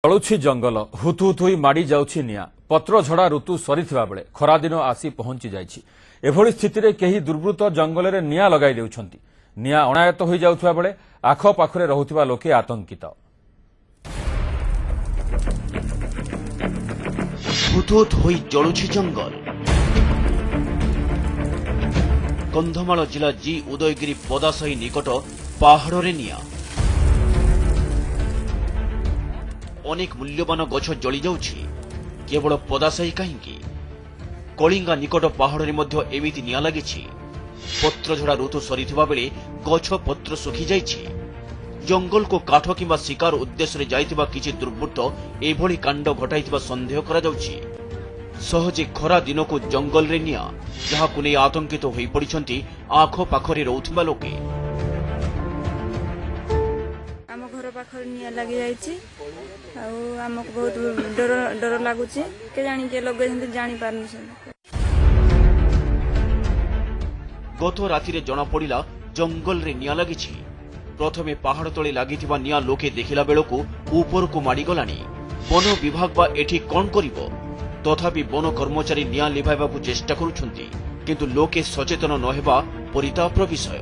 जलुछि जंगल हुतु हुतु होई माड़ी जाउछि निया पत्र झड़ा ऋतु सरीथिबा बेले खरा दिन आसी पहुंची जाइछि। एभଳି स्थितिरे केही दुर्बृत्त जंगलरे निया लगाई देउछंती। निया अनायत होई जाउथबा बेले आख पाखरे रहुथिबा लोके आतंकित। हुतुहुतु होई जलुछि जंगल। कंधमाल जिला जी उदयगिरी पदासाही निकट पहाड़रे निया। अनेक मूल्यवान गछ जली जाउछि। केवल पदासाही कहीं कलिंगा निकट पहाड़ में एमिति निया लागिछि। पत्रझड़ा ऋतु सरीथिबा बेले गछ पत्र सुखी जाइछि। जंगल को काठ किंबा शिकार उद्देश्य जाइथिबा किछि दुर्बृत्त एभଳି कांड घटाइथिबा संदेह करा जाउछि। सहजे खरा दिन को जंगल रे निया जहाकु नै आतंकित होई पड़िछंती आख पाखरे रहउथिबा लोके। आम घर पाखरे निया लागि जाइछि आ हमको बहुत डर लागुछि के जानि के लगे जंती जानि पारनु से। गत राति जना पड़ा जंगल रे निया लागिछि। प्रथमे पहाड़ तले लागिथिबा निया लोके देखिला बेलकु ऊपर को माड़ी गलानी। वन विभाग बा एठी कोन करिवो? तथापि वन कर्मचारी निया लिभाइबाकु चेष्टा करुछंती, किंतु लोके सचेतन न हेबा परितापर विषय।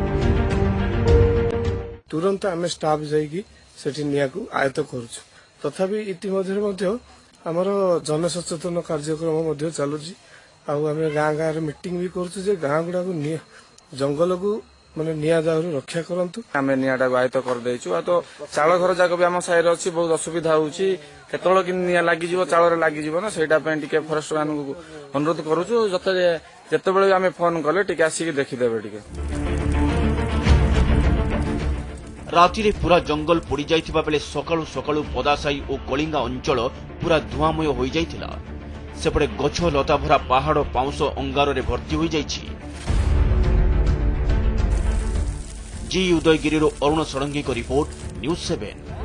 तुरंत आम स्टाफ जाइकी सेठी निया को आयत्त करूछु। तथापि इतिमध्य आमर जनसचेतन कार्यक्रम चलुची। आम गाँ गाँव मीटिंग भी करुछु गाँ गुड़ा को जंगल को माने निया दाउरू रक्षा करंतु। आम नियाटा आयत्त करदेचु। तो चाल घर जाक भी आम साइड अच्छी बहुत असुविधा होउची। केतल कि निया लागि जिवो चालरे लागि जिवो ना सेटा पे टिके फॉरेस्ट मान को अनुरोध करूछु जतेबेले आम फोन कले टिके आसिक देखिदेबे टिके। राति रे पूरा जंगल पोड़ी जाइथिबा बेले सकाळु सकाळु पदासाही और कलिंगा अंचल पूरा धुआमय होई जाइथिला। सेपटे गछ लता भरा पहाड़ पाउंस अंगार रे भर्ती होई जाइछि। जी उदयगिरी अरुण षडंगी को रिपोर्ट न्यूज 7।